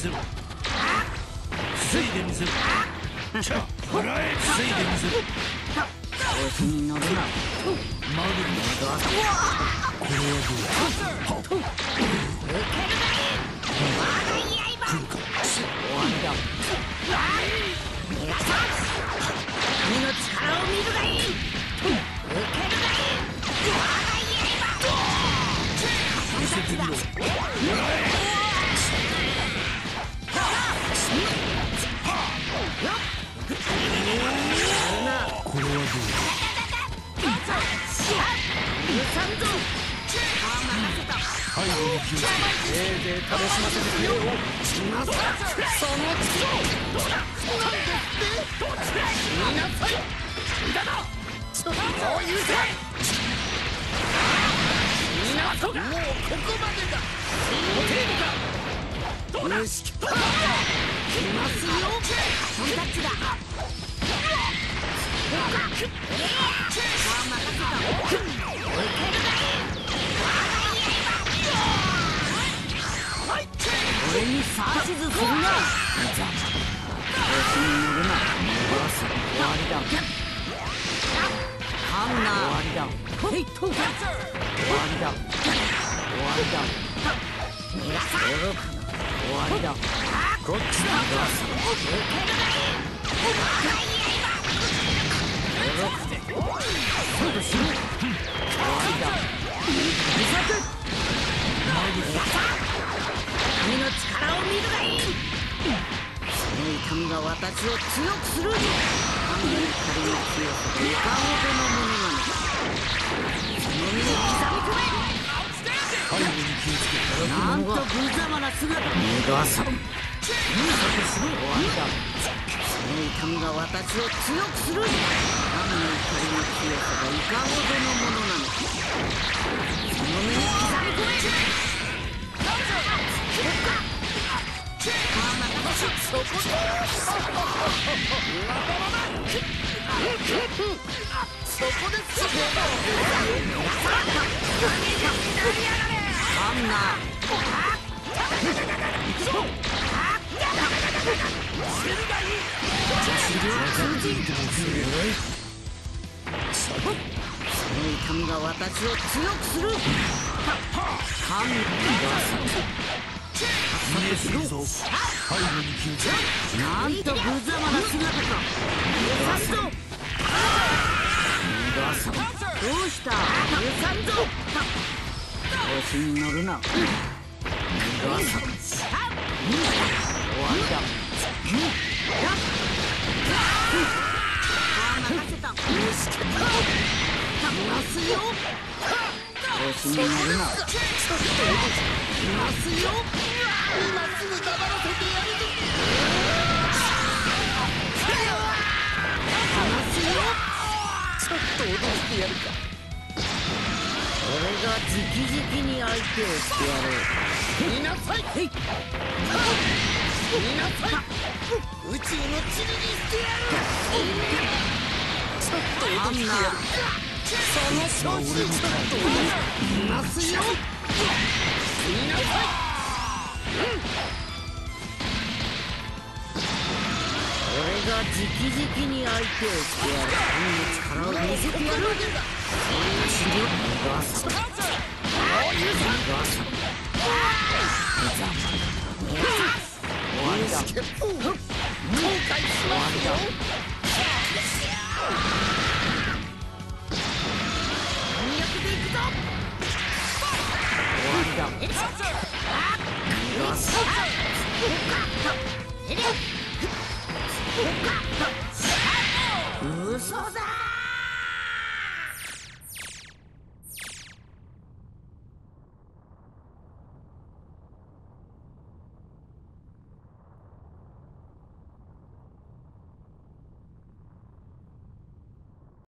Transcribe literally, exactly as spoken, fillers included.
せろ。防いでみせろ。ちゃ払え。防いでみせろ。 調子に乗るな。 マグナこれはどうだ。受けるがいい。まだいやいば。終わりだ。君の力を見るがいい。受けるがいい。まだいやいば。見せてみろ。これはどうだ。背後に気をつけ、せいぜい楽しませてくれよ。その力どうだ。なんでって見なさい。無駄だ。ちょっともう許せ。みんなそうだ。もうここまでだ。モテるのか。よし、来ますよ。そんタッチだ。俺に指図するな。調子に乗るな。終わりだ。かんな。終わりだ。ヘイト。終わりだ。終わりだ。愚かな。終わりだ。こっちだ。愚かで。そうですよ。終わりだ。自作。君の力を見るがいい。その痛みが私を強くする。神の光の強さといかほどのものなのか。その身に刻み込め。背後に気をつけ。なんと無様な姿。逃がさん。終わりだ。その痛みが私を強くする。神の光の強さがいかほどのものなのか。その身に刻み込め。そこでそこでアンナその痛みが私を強くする。神が背後に気をつけ。なんと無様な姿か。さんぞ。どうした。さんぞ。調子に乗るな。終わりだ。任せた。よし。いますよ。調子に乗るな。いますよ。今すぐ黙らせてやるぞ。話すよ。ちょっと脅してやるか。俺が直々に相手をしてやろう。見なさい。見なさい。宇宙の塵にしてやる。ちょっと脅してやるか。その調子。ちょっといますよ。見なさい。俺が直々に相手をしてやる。神の力を見せてやる。治療逃がす。逃がす。終わりだ。後悔しますよ。反逆でいくぞ。終わりだ。逃がす。